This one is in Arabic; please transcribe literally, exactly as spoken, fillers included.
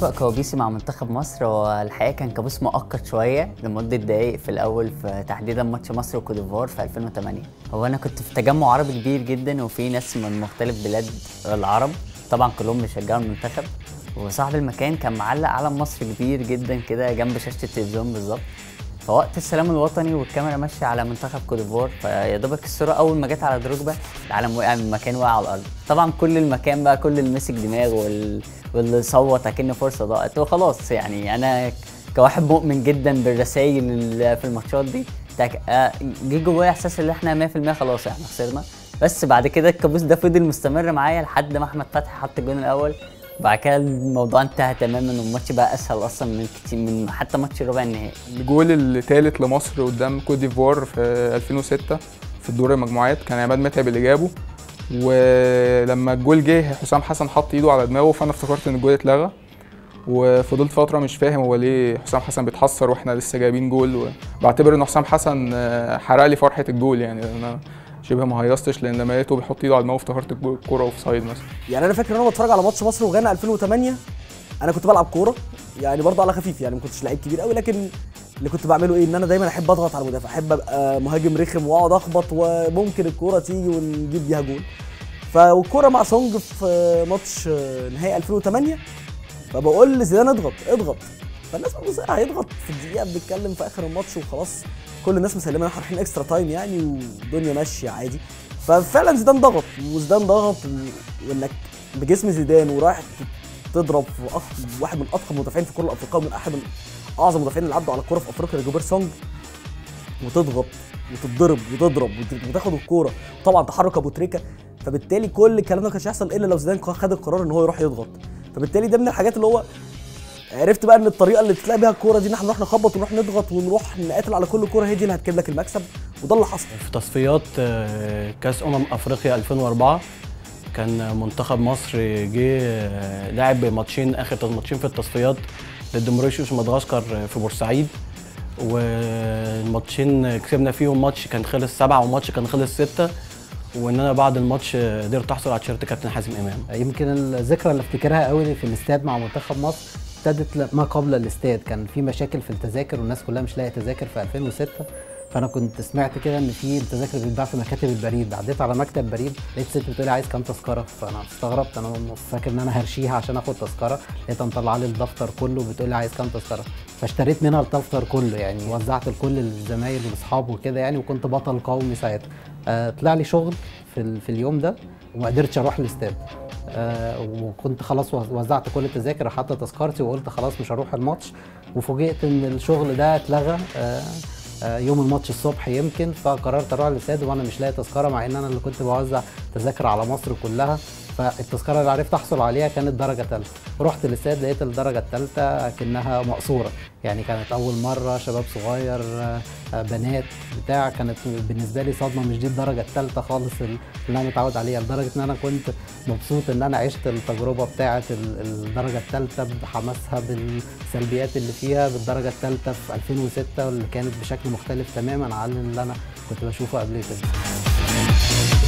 أسوأ كوابيسي مع منتخب مصر هو الحقيقة كان كابوس مؤقت شوية لمدة دقايق في الأول، في تحديدا ماتش مصر وكوت ديفوار في ألفين وتمانية. هو أنا كنت في تجمع عربي كبير جدا وفي ناس من مختلف بلاد العرب، طبعا كلهم بيشجعوا المنتخب، وصاحب المكان كان معلق علم مصر كبير جدا كده جنب شاشة التلفزيون بالظبط. فوقت السلام الوطني والكاميرا ماشيه على منتخب كوت ديفوار، فيا دوبك الصوره اول ما جت على دروجبا العلم وقع من مكان، وقع على الارض. طبعا كل المكان بقى، كل اللي مسك دماغه وال... واللي صوت اكن فرصه ضاعت. وخلاص يعني انا كواحد مؤمن جدا بالرسايل اللي في الماتشات دي، جه جوايا احساس ان احنا مية في المية خلاص احنا خسرنا. بس بعد كده الكابوس ده فضل مستمر معايا لحد ما احمد فتحي حط الجون الاول، بعد كده الموضوع انتهى تماما والماتش بقى اسهل اصلا من كتير من حتى ماتش ربع النهائي. الجول الثالث لمصر قدام كوت ديفوار في ألفين وستة في الدور المجموعات كان عماد متعب اللي جابه، ولما الجول جه حسام حسن حط ايده على دماغه، فانا افتكرت ان الجول اتلغى، وفضلت فتره مش فاهم هو ليه حسام حسن بيتحسر واحنا لسه جايبين جول، وبعتبر ان حسام حسن حرق لي فرحه الجول. يعني انا شبه ما هيصتش، لان لما لقيته بيحط ايده على دماغه افتكرت الكوره اوف سايد مثلا. يعني انا فاكر ان انا بتفرج على ماتش مصر وغانا ألفين وتمانية، انا كنت بلعب كوره يعني برضه على خفيف، يعني ما كنتش لعيب كبير قوي، لكن اللي كنت بعمله ايه، ان انا دايما احب اضغط على المدافع، احب ابقى مهاجم رخم واقعد اخبط وممكن الكوره تيجي ونجيب بيها جول. فالكوره مع سونج في ماتش نهائي ألفين وتمانية، فبقول لزيدان اضغط اضغط، فالناس بتبص هيضغط في الدقيقه، بنتكلم في اخر الماتش وخلاص كل الناس مسلمه احنا رايحين اكسترا تايم يعني والدنيا ماشيه عادي. ففعلا زيدان ضغط وزيدان ضغط، وانك بجسم زيدان ورايح تضرب في أخ... واحد من اضخم المدافعين في الكره الافريقيه ومن احد من اعظم المدافعين اللي عدوا على الكوره في افريقيا ريجوبير سونج، وتضغط وتتضرب وتضرب وتاخد الكوره، طبعا تحرك ابو تريكه، فبالتالي كل الكلام ده ما كانش هيحصل الا لو زيدان خد القرار ان هو يروح يضغط. فبالتالي ده من الحاجات اللي هو عرفت بقى ان الطريقه اللي تلاقي بيها الكوره دي ان احنا نروح نخبط ونروح نضغط ونروح نقاتل على كل كوره، هي دي اللي هتجيب لك المكسب، وده اللي حصل. في تصفيات كاس امم افريقيا ألفين وأربعة كان منتخب مصر جه لعب ماتشين، اخر ماتشين في التصفيات ضد موريشيوس ومدغشقر في بورسعيد، والماتشين كسبنا فيهم ماتش كان خلص سبعة وماتش كان خلص ستة، وان انا بعد الماتش قدرت احصل على تيشيرت كابتن حازم امام. يمكن الذكرى اللي افتكرها قوي في الاستاد مع منتخب مصر ابتدت ما قبل الاستاد، كان في مشاكل في التذاكر والناس كلها مش لاقيه تذاكر في ألفين وستة، فانا كنت سمعت كده ان في التذاكر بتتباع في مكاتب البريد، عديت على مكتب بريد لقيت ست بتقول لي عايز كام تذكره، فانا استغربت، انا فاكر ان انا هرشيها عشان اخد تذكره، لقيتها مطلعه لي الدفتر كله بتقول لي عايز كام تذكره، فاشتريت منها الدفتر كله، يعني وزعت لكل الزمايل والاصحاب وكده يعني، وكنت بطل قومي ساعتها. آه طلع لي شغل في, في اليوم ده وما قدرتش اروح الاستاد، آه وكنت خلاص وزعت كل التذاكر وحتى تذكرتي وقلت خلاص مش هروح الماتش، وفوجئت ان الشغل ده اتلغى آه آه يوم الماتش الصبح يمكن، فقررت اروح الاستاد وانا مش لاقي تذكره، مع ان انا اللي كنت بوزع تذاكر على مصر كلها، فالتذكره اللي عرفت احصل عليها كانت درجه ثالثه. رحت الاستاد لقيت الدرجه الثالثه كأنها مقصوره، يعني كانت اول مره شباب صغير بنات بتاع، كانت بالنسبه لي صدمه، مش دي الدرجه الثالثه خالص اللي انا متعود عليها، لدرجه ان انا كنت مبسوط ان انا عشت التجربه بتاعه الدرجه الثالثه بحماسها بالسلبيات اللي فيها، بالدرجه الثالثه في ألفين وستة واللي كانت بشكل مختلف تماما عن اللي انا كنت بشوفه قبل كده.